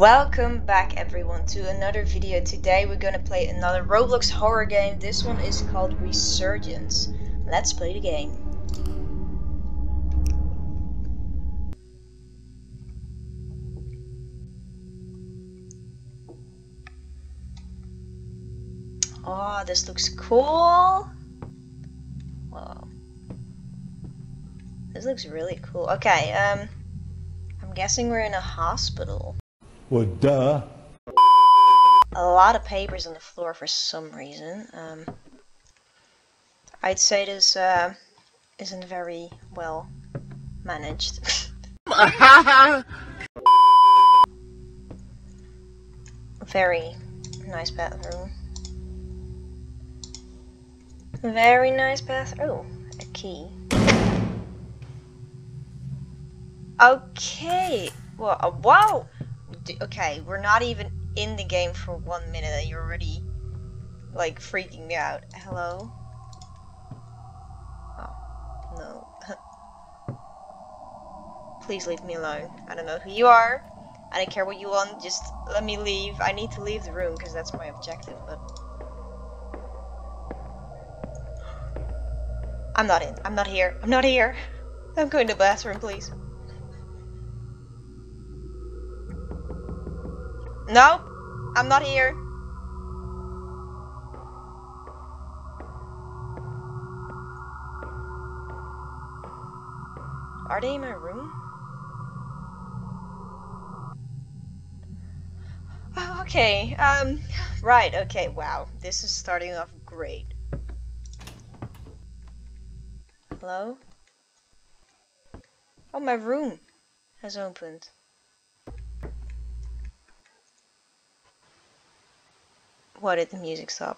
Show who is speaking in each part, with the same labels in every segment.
Speaker 1: Welcome back everyone to another video. Today we're gonna play another Roblox horror game. This one is called Resurgence. Let's play the game. Oh, this looks cool. Whoa. This looks really cool. Okay, I'm guessing we're in a hospital.
Speaker 2: Well, duh.
Speaker 1: A lot of papers on the floor for some reason. I'd say this isn't very well managed. Very nice bathroom. Very nice bathroom. Oh, a key. Okay. Well, wow. Okay, we're not even in the game for 1 minute and you're already like freaking me out. Hello? Oh, no. Please leave me alone. I don't know who you are. I don't care what you want. Just let me leave. I need to leave the room because that's my objective, but I'm not in. I'm not here. I'm not here. I'm going to the bathroom, please. Nope, I'm not here. Are they in my room? Oh, okay, right, okay, wow. This is starting off great. Hello? Oh, my room has opened. Why did the music stop?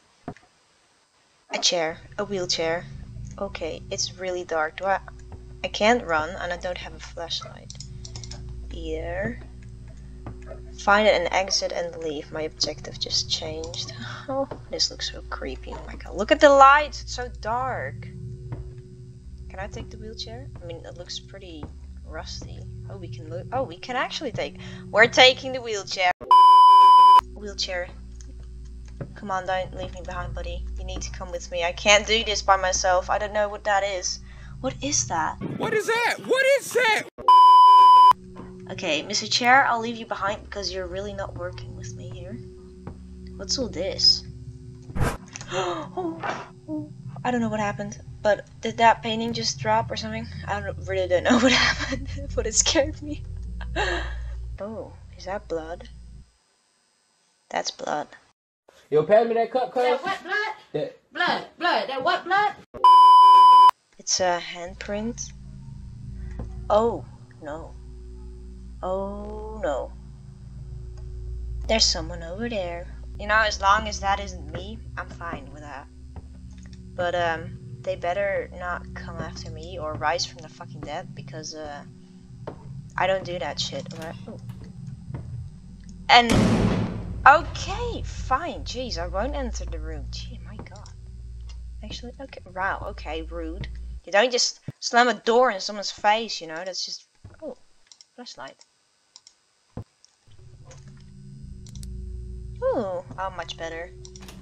Speaker 1: A chair, a wheelchair. Okay, it's really dark. I can't run and I don't have a flashlight. Either. Find an exit and leave. My objective just changed. Oh, this looks so creepy. Oh my god. Look at the lights, it's so dark. Can I take the wheelchair? I mean, it looks pretty rusty. Oh, we can look. Oh, we can actually take. We're taking the wheelchair. Wheelchair. Come on, don't leave me behind, buddy. You need to come with me. I can't do this by myself. I don't know what that is. What is that?
Speaker 2: What is that? What is that?
Speaker 1: Okay, Mr. Chair, I'll leave you behind because you're really not working with me here. What's all this? Oh, I don't know what happened, but did that painting just drop or something? I really don't know what happened, but it scared me. Oh, is that blood? That's blood.
Speaker 3: Yo, pass me that cup, cuz.
Speaker 4: That what blood?
Speaker 3: That
Speaker 4: Blood. That what blood?
Speaker 1: It's a handprint. Oh, no. Oh, no. There's someone over there. You know, as long as that isn't me, I'm fine with that. But, they better not come after me or rise from the fucking dead because, I don't do that shit. Right? Oh. And... okay, fine. Jeez, I won't enter the room. Gee, my god. Actually, okay. Wow, okay, rude. You don't just slam a door in someone's face, you know? That's just... oh, flashlight. Ooh, oh, much better.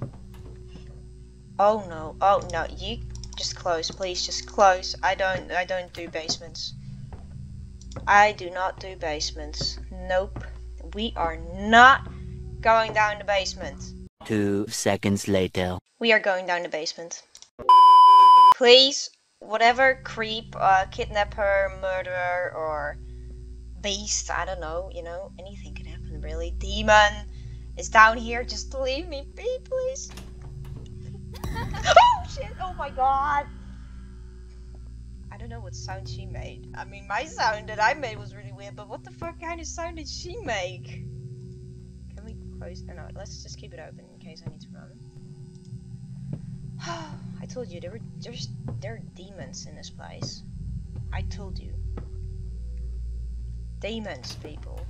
Speaker 1: Oh no, you just close, please, just close. I don't do basements. I do not do basements. Nope. We are not going down the basement.
Speaker 5: 2 seconds later.
Speaker 1: We are going down the basement. Please, whatever creep, kidnapper, murderer, or beast, I don't know, you know, anything can happen really. Demon is down here, just leave me be, please. Oh shit, oh my god. I don't know what sound she made. I mean, my sound that I made was really weird, but what the fuck kind of sound did she make? Close. Oh, no, let's just keep it open in case I need to run. I told you there are demons in this place. I told you. Demons, people.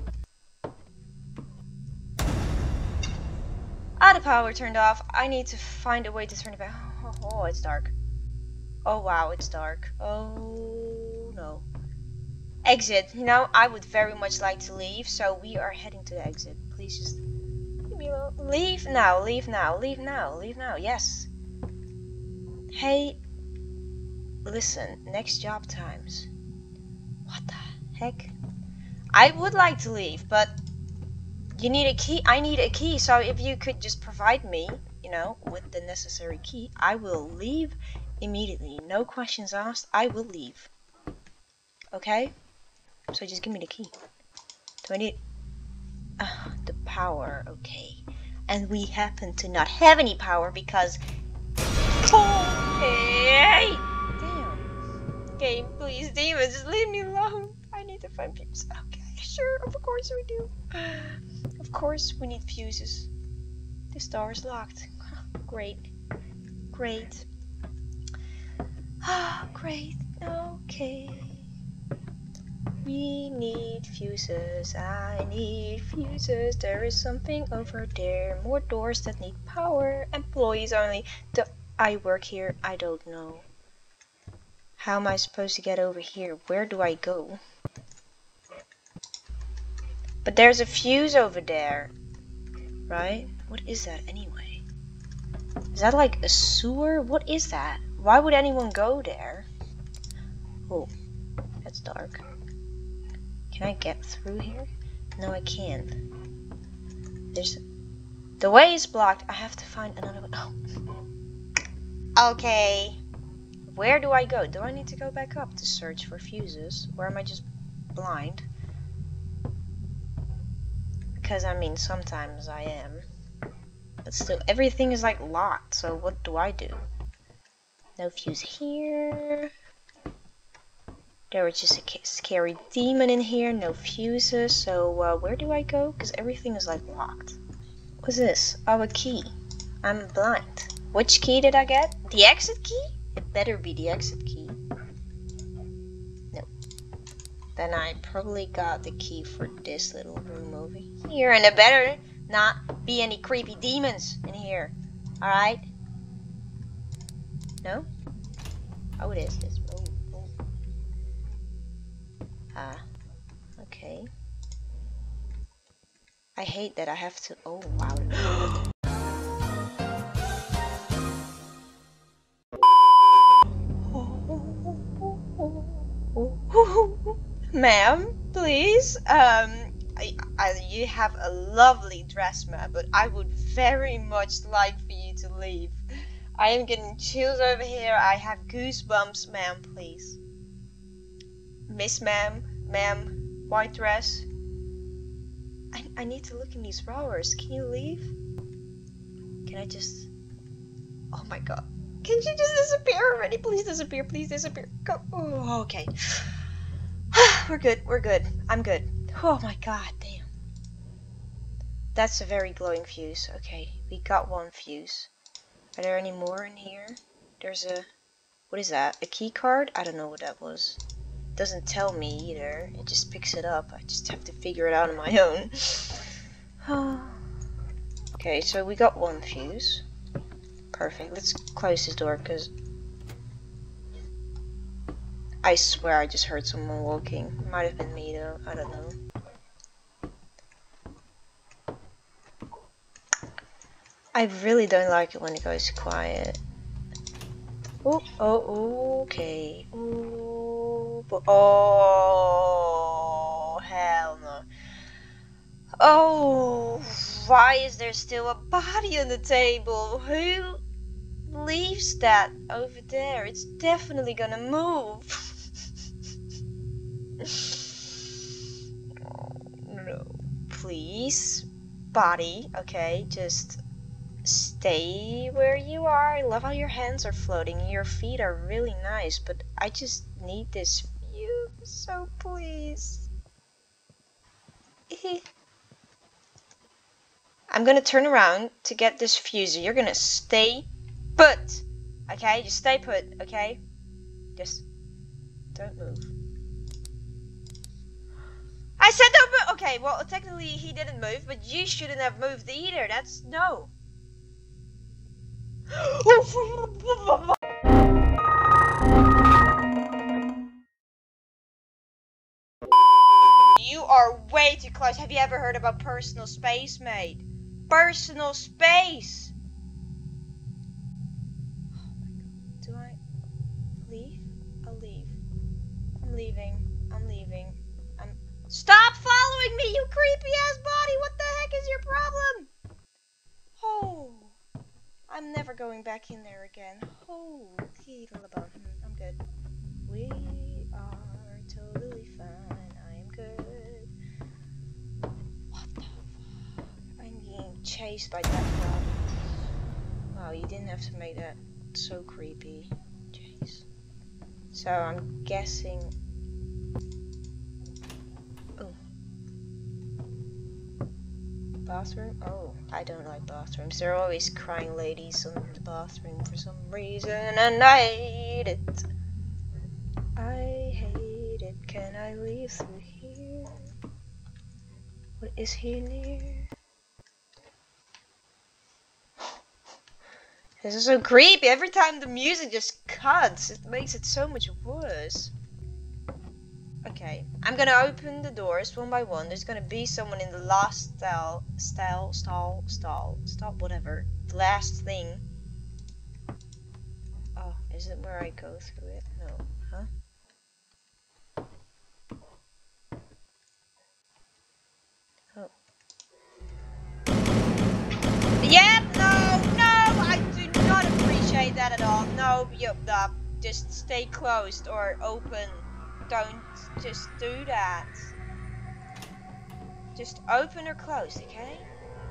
Speaker 1: Ah, the power turned off. I need to find a way to turn it back. Oh, it's dark. Oh wow, it's dark. Oh no. Exit. You know, I would very much like to leave, so we are heading to the exit. Please just leave me alone. Leave now, leave now, leave now, leave now. Yes. Hey, listen, next job times. What the heck? I would like to leave, but you need a key. I need a key, so if you could just provide me, you know, with the necessary key, I will leave immediately. No questions asked, I will leave. Okay? So just give me the key. Do I need the power? Okay. And we happen to not have any power because okay. Damn. Game, please, demons, just leave me alone. I need to find fuses. Okay, sure, of course we do. Of course we need fuses. This door is locked. Great. Great. Great. Okay. We need fuses. I need fuses. There is something over there. More doors that need power. Employees only. Do I work here? I don't know. How am I supposed to get over here? Where do I go? But there's a fuse over there. Right? What is that anyway? Is that like a sewer? What is that? Why would anyone go there? Oh, that's dark. Can I get through here? No, I can't. The way is blocked. I have to find another one. Oh. Okay. Where do I go? Do I need to go back up to search for fuses? Or am I just blind? Because I mean, sometimes I am. But still, everything is like locked. So what do I do? No fuse here. There was just a scary demon in here. No fuses. So where do I go? Because everything is like locked. What's this? Oh, a key. I'm blind. Which key did I get? The exit key? It better be the exit key. No. Then I probably got the key for this little room over here. And it better not be any creepy demons in here. Alright? No? Oh, it is this. Oh, oh. Okay. I hate that I have to. Oh, wow. Ma'am, please. You have a lovely dress, ma'am, but I would very much like for you to leave. I am getting chills over here. I have goosebumps, ma'am, please. Miss ma'am, white dress. I need to look in these drawers. Can you leave? Can I just... Oh my god. Can you just disappear already? Please disappear, please disappear. Go. Oh, okay. We're good, we're good. I'm good. Oh my god, damn. That's a very glowing fuse. Okay, we got one fuse. Are there any more in here? There's a... What is that? A key card? I don't know what that was. It doesn't tell me either. It just picks it up. I just have to figure it out on my own. Okay, so we got one fuse. Perfect. Let's close this door because I swear I just heard someone walking. Might have been me though. I don't know. I really don't like it when it goes quiet. Oh, oh, okay. Oh, oh, hell no. Oh, why is there still a body on the table? Who leaves that over there? It's definitely gonna move. Oh, no. Please, body, okay, just stay where you are. I love how your hands are floating. Your feet are really nice, but I just need this view, so please. I'm gonna turn around to get this fuser. You're gonna stay put. Okay? Just stay put, okay? Just don't move. I said don't move! Okay, well, technically he didn't move, but you shouldn't have moved either. That's no. are way too close. Have you ever heard about personal space, mate? Personal space! Do I leave? I'll leave. I'm leaving. I'm leaving. Stop following me, you creepy ass body! What the heck is your problem? Oh, I'm never going back in there again. Oh, I'm good. We are totally fine. I'm good. What the fuck? I'm being chased by that dog. Wow, you didn't have to make that so creepy. Jeez. So I'm guessing. Oh. Bathroom? Oh, I don't like bathrooms. There are always crying ladies in the bathroom for some reason, and I hate it. I hate it. Can I leave through here? What is he near? This is so creepy. Every time the music just cuts, it makes it so much worse. Okay, I'm gonna open the doors one by one. There's gonna be someone in the last stall, whatever. The last thing. Oh, is it where I go through it? No, huh? Oh. Yep, no, I do not appreciate that at all. No, just stay closed or open. Don't just do that. Just open or close, okay?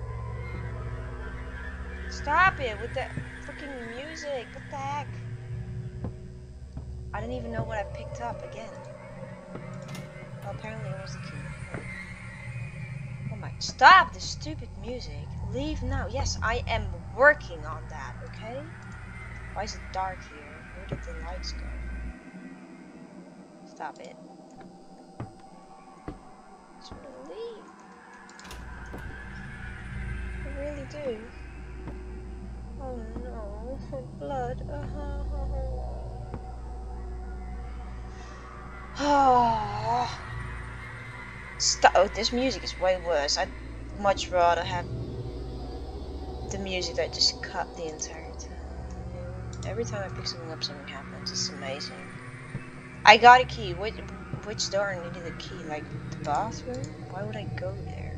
Speaker 1: Stop it with the freaking music. What the heck? I don't even know what I picked up again. Well, apparently it was the key. Oh my, stop the stupid music. Leave now. Yes, I am working on that, okay? Why is it dark here? Where did the lights go? Stop it. I just want to leave. I really do. Oh no, blood. Oh, this music is way worse. I'd much rather have the music that just cut the entire time. Every time I pick something up, something happens. It's amazing. I got a key. Which door needed a key? Like the bathroom? Why would I go there?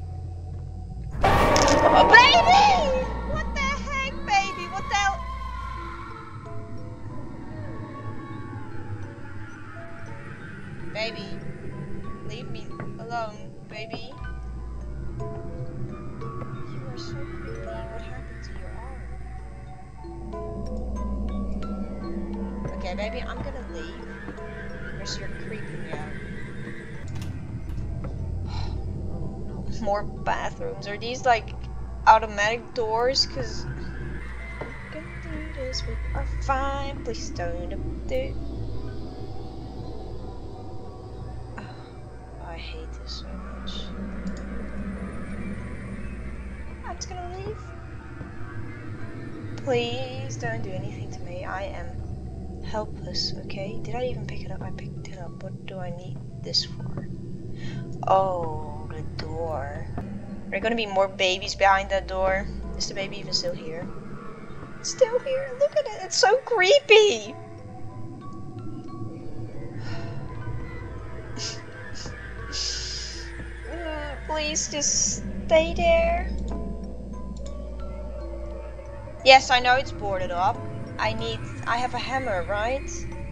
Speaker 1: Oh, baby! What the heck, baby? What the hell? Baby, leave me alone, baby. You are so creepy. What happened to your arm? Okay, baby, I'm gonna leave. Because you're creeping me out. More bathrooms. Are these like automatic doors? Cause I can do this with a fine. Please don't do. I hate this so much. I'm just gonna leave. Please don't do anything to me. I am helpless, okay? Did I even pick it up? I picked it up. What do I need this for? Oh, the door. Are there gonna be more babies behind that door? Is the baby even still here? It's still here. Look at it. It's so creepy. Please just stay there. Yes, I know it's boarded up. I have a hammer, right?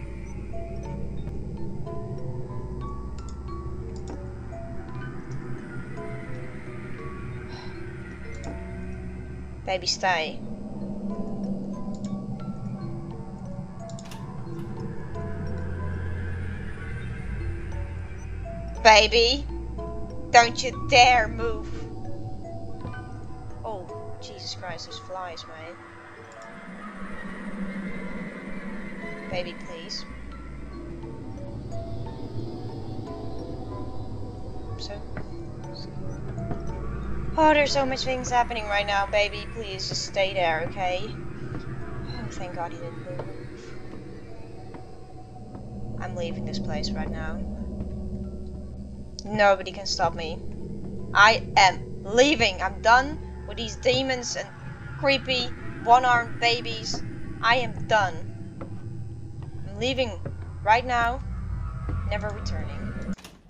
Speaker 1: Baby, stay. Baby, don't you dare move. Oh, Jesus Christ, there's flies, man. Baby, please. Oh, there's so much things happening right now, baby. Please just stay there, okay? Oh, thank God he didn't move. I'm leaving this place right now. Nobody can stop me. I am leaving. I'm done with these demons and creepy one-armed babies. I am done. I'm leaving right now, never returning.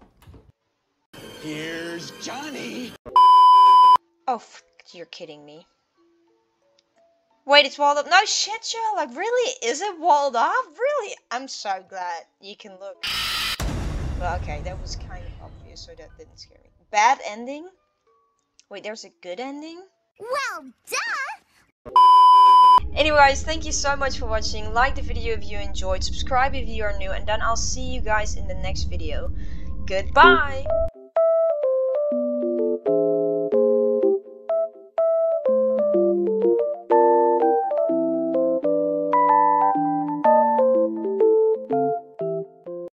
Speaker 2: Here's Johnny.
Speaker 1: Oh, you're kidding me. Wait, it's walled up. No shit, Sherlock. Really? Is it walled off? Really? I'm so glad. You can look. Well, okay, that was kind of obvious, so that didn't scare me. Bad ending? Wait, there's a good ending?
Speaker 4: Well, duh!
Speaker 1: Anyway, guys, thank you so much for watching. Like the video if you enjoyed, subscribe if you are new, and then I'll see you guys in the next video. Goodbye!